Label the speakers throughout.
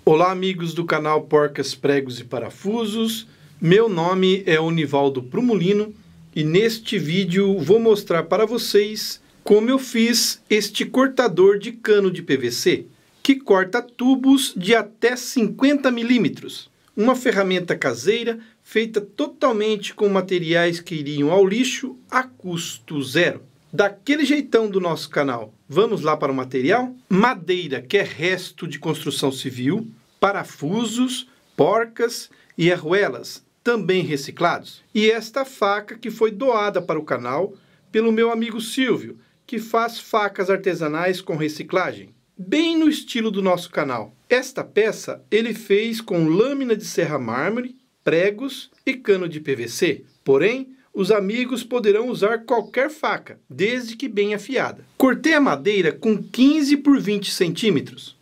Speaker 1: Olá, amigos do canal Porcas, Pregos e Parafusos. Meu nome é Onivaldo Prumulino e neste vídeo vou mostrar para vocês como eu fiz este cortador de cano de PVC, que corta tubos de até 50 milímetros. Uma ferramenta caseira feita totalmente com materiais que iriam ao lixo a custo zero. Daquele jeitão do nosso canal. Vamos lá para o material? Madeira, que é resto de construção civil, parafusos, porcas e arruelas, também reciclados. E esta faca que foi doada para o canal pelo meu amigo Silvio, que faz facas artesanais com reciclagem, bem no estilo do nosso canal. Esta peça ele fez com lâmina de serra mármore, pregos e cano de PVC. Porém, os amigos poderão usar qualquer faca, desde que bem afiada. Cortei a madeira com 15 por 20 centímetros.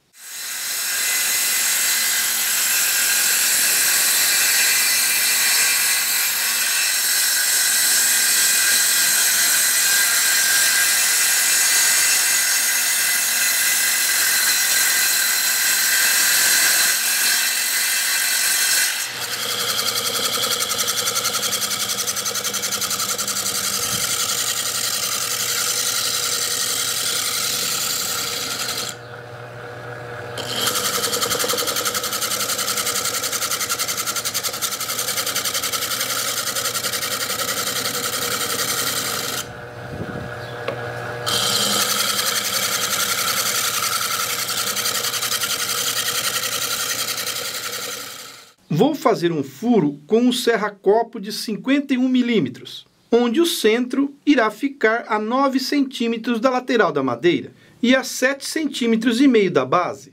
Speaker 1: Vou fazer um furo com um serra-copo de 51 milímetros, onde o centro irá ficar a 9 centímetros da lateral da madeira e a 7,5 centímetros da base.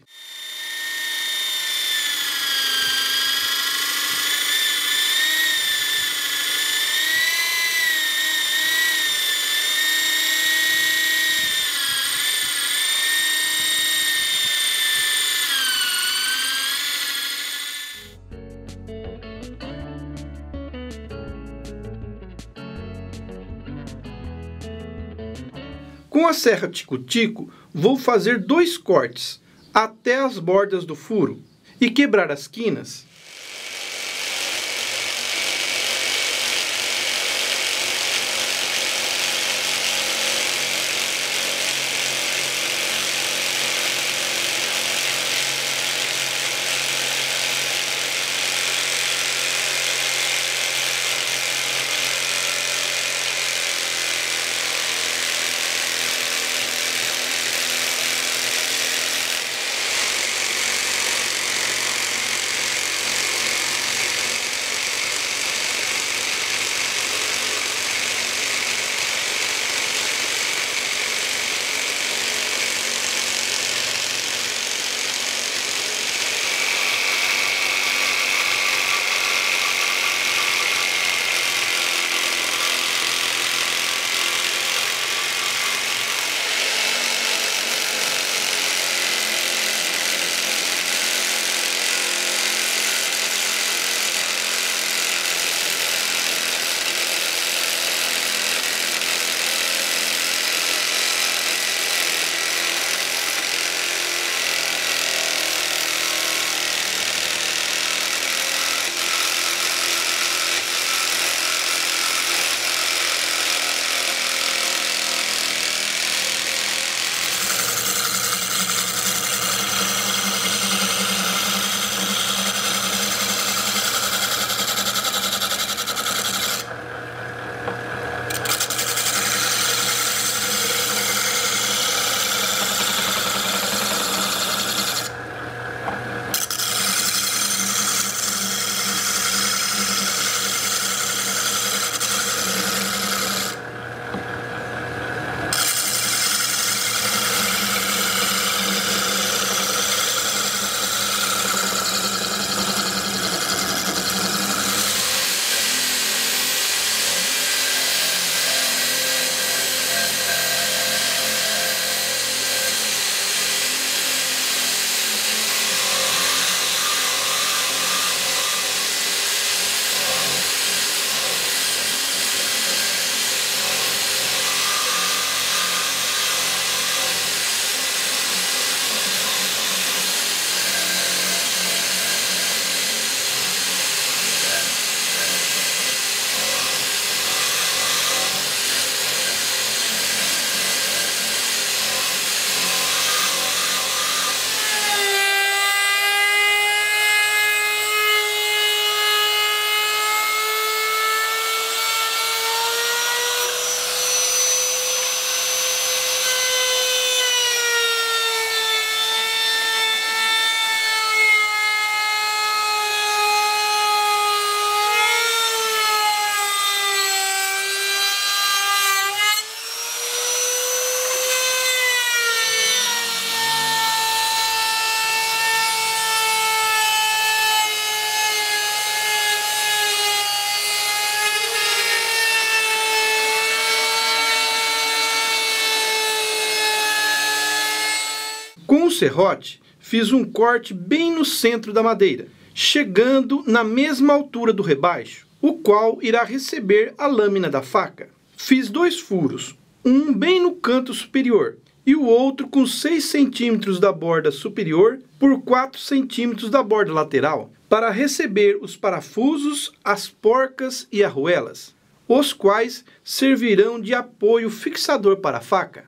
Speaker 1: Com a serra tico-tico, vou fazer 2 cortes até as bordas do furo e quebrar as quinas. Com o serrote, fiz um corte bem no centro da madeira, chegando na mesma altura do rebaixo, o qual irá receber a lâmina da faca. Fiz 2 furos, um bem no canto superior e o outro com 6 centímetros da borda superior por 4 centímetros da borda lateral, para receber os parafusos, as porcas e arruelas, os quais servirão de apoio fixador para a faca.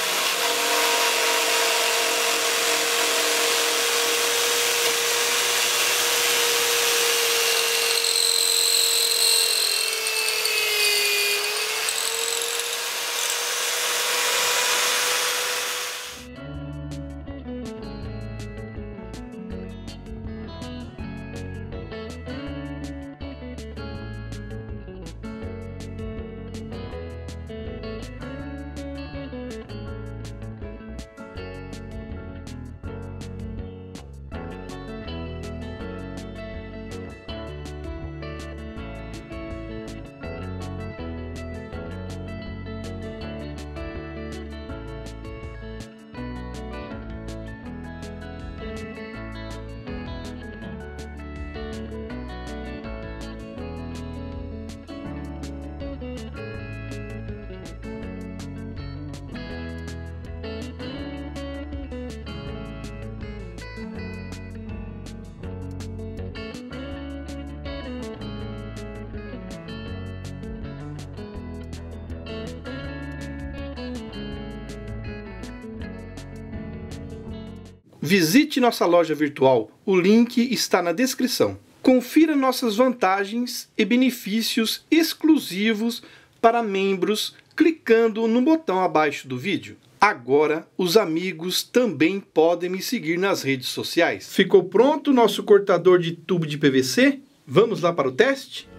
Speaker 1: Visite nossa loja virtual, o link está na descrição. Confira nossas vantagens e benefícios exclusivos para membros clicando no botão abaixo do vídeo. Agora, os amigos também podem me seguir nas redes sociais. Ficou pronto o nosso cortador de tubo de PVC? Vamos lá para o teste?